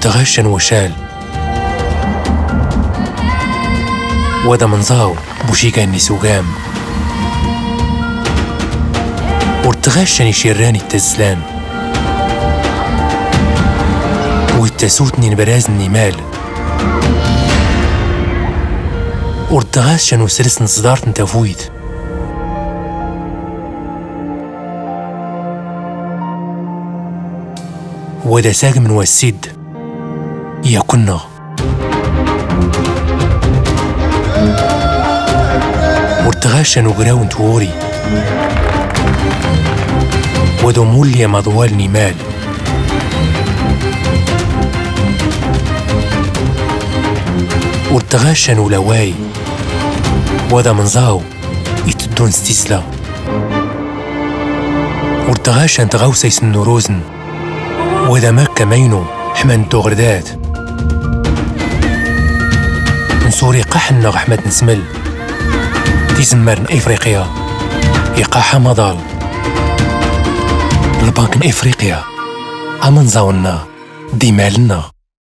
ورتغاشن وشال ودا منزاو بوشيكا النسوغام ورتغاشن شيراني التزلان ويتسوتني نبراز النمال ورتغاشن وسرس نصدارت نتافويت ودا ساق من والسيد يا كنا ورتغاشن وقراون توري ودا مولي مضوال نمال ورتغاشن ولواي ودا منزاو يتدون ستيسلا ورتغاشن تغاوسي سنوروزن ودا مكة مينو حمان توغردات نسوري قاحنا غحمد نسمل تيزمرن افريقيا يقاحا مضال البنك افريقيا امنزاونا دي مالنا